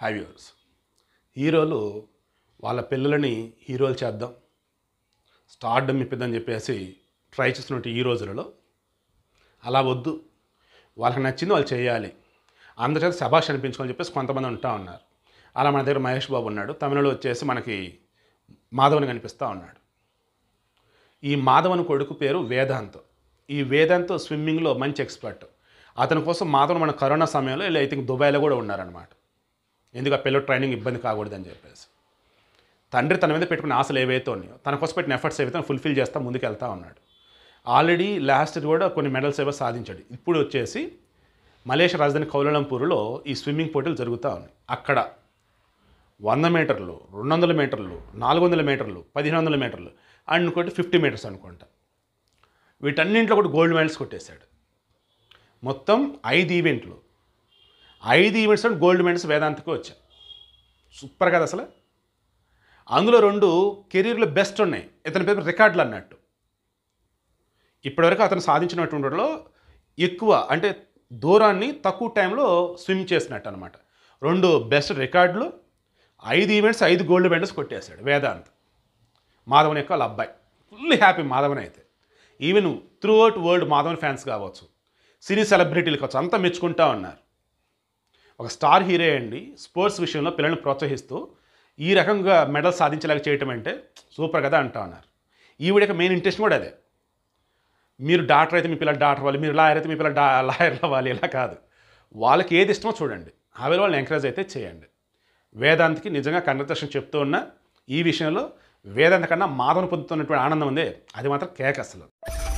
Hi viewers. హీరోలు వాళ్ళ పిల్లలని హీరోలు చేద్దాం, స్టార్డమ్ ఇప్పిద్దని చెప్పేసి ట్రై చేస్తున్నట్టు ఈ రోజులలో అలా వద్దు. వాళ్ళకి నచ్చింది వాళ్ళు చేయాలి, అందరి చేత శభాష్ అనిపించుకోని చెప్పేసి కొంతమంది ఉంటా ఉన్నారు. అలా మన దగ్గర మహేష్ బాబు ఉన్నాడు. తమిళలో వచ్చేసి మనకి మాధవన్ కనిపిస్తూ ఉన్నాడు. ఈ మాధవన్ కొడుకు పేరు వేదాంత్. ఈ వేదాంత్ స్విమ్మింగ్లో మంచి ఎక్స్పర్ట్. అతని కోసం మాధవన్ మన కరోనా సమయంలో ఐ థింక్ దుబాయ్లో కూడా ఉన్నారనమాట. ఎందుకు ఆ పిల్లలు ట్రైనింగ్ ఇబ్బంది కాకూడదని చెప్పేసి తండ్రి తన మీద పెట్టుకున్న ఆశలు ఏవైతే ఉన్నాయో, తన కోసం పెట్టిన ఎఫర్ట్స్ ఏవైతే ఫుల్ఫిల్ చేస్తా ముందుకు వెళ్తూ ఉన్నాడు. ఆల్రెడీ లాస్ట్ కూడా కొన్ని మెడల్స్ ఏవో సాధించాడు. ఇప్పుడు వచ్చేసి మలేషియా రాజధాని కౌలాలంపూర్లో ఈ స్విమ్మింగ్ పోటీలు జరుగుతూ ఉన్నాయి. అక్కడ 100 మీటర్లు, 200 మీటర్లు, 400 మీటర్లు, 1500 మీటర్లు అండ్ ఇంకోటి 50 మీటర్స్ అనుకుంటా, వీటన్నింటిలో కూడా గోల్డ్ మెడల్స్ కొట్టేశాడు. మొత్తం 5 ఈవెంట్లు, 5 ఈవెంట్స్ అండ్ గోల్డ్ మెడల్స్ వేదాంతకు వచ్చాయి. సూపర్ కదా అసలు. అందులో 2 కెరీర్లో బెస్ట్ ఉన్నాయి. ఇతని పేరు రికార్డులు అన్నట్టు. ఇప్పటివరకు అతను సాధించినటువంటిలో ఎక్కువ అంటే దూరాన్ని తక్కువ టైంలో స్విమ్ చేసినట్టు అనమాట. 2 బెస్ట్ రికార్డులు, 5 ఈవెంట్స్, 5 గోల్డ్ మెడల్స్ కొట్టేశాడు వేదాంత్. మాధవన్ యొక్క వాళ్ళ అబ్బాయి ఫుల్ హ్యాపీ. మాధవన్ అయితే even throughout world Madhavan fans కావచ్చు, సినీ సెలబ్రిటీలు కావచ్చు, అంతా మెచ్చుకుంటూ ఉన్నారు. ఒక స్టార్ హీరో అండి స్పోర్ట్స్ విషయంలో పిల్లల్ని ప్రోత్సహిస్తూ ఈ రకంగా మెడల్ సాధించేలాగా చేయటం అంటే సూపర్ కదా అంటా ఉన్నారు. ఈవిడ మెయిన్ ఇంట్రెస్ట్ కూడా అదే. మీరు డాక్టర్ అయితే మీ పిల్లలు డాక్టర్ అవ్వాలి, మీరు లాయర్ అయితే మీ పిల్లలు లాయర్లు అవ్వాలి, ఇలా కాదు. వాళ్ళకి ఏది ఇష్టమో చూడండి, అవి వాళ్ళని ఎంకరేజ్ అయితే చేయండి. వేదాంత్కి నిజంగా కంగ్రాచులేషన్ చెప్తూ ఉన్నా. ఈ విషయంలో వేదాంత కన్నా మాధవన్ పొందుతున్నటువంటి ఆనందం ఉంది, అది మాత్రం కేక్ అసలు.